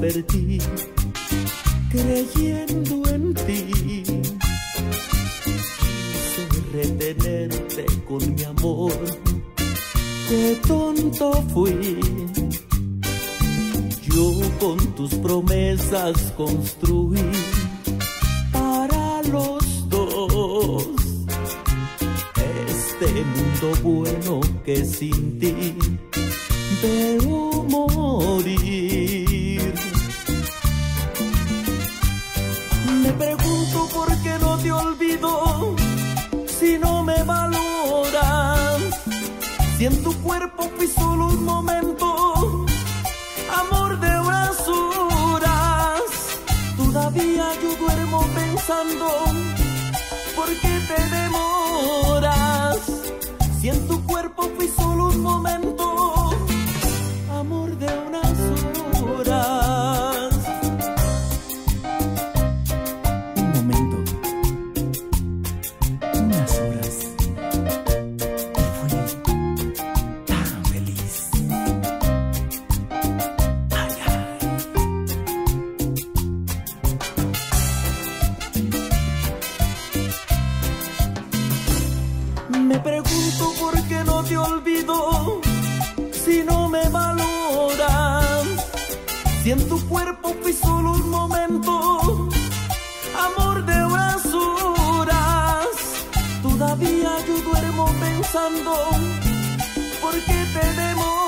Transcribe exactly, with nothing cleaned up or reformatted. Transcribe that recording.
perdí creyendo en ti. Quise retenerte con mi amor, qué tonto fui. Yo con tus promesas construí para los dos este mundo bueno que sin ti debo morir. Me pregunto por qué no te olvido si no me valoras, si en tu cuerpo fui solo un momento, amor de horas horas. Todavía yo duermo pensando, ¿por qué te demoras? Si en tu cuerpo fui solo un momento, amor de unas horas. Un momento, unas horas, y fui tan feliz. Ay, ay. Me pregunto por qué no te olvido si no me valoras, si en tu cuerpo fui solo un momento, amor de horas horas. Todavía yo duermo pensando, ¿por qué te demoras?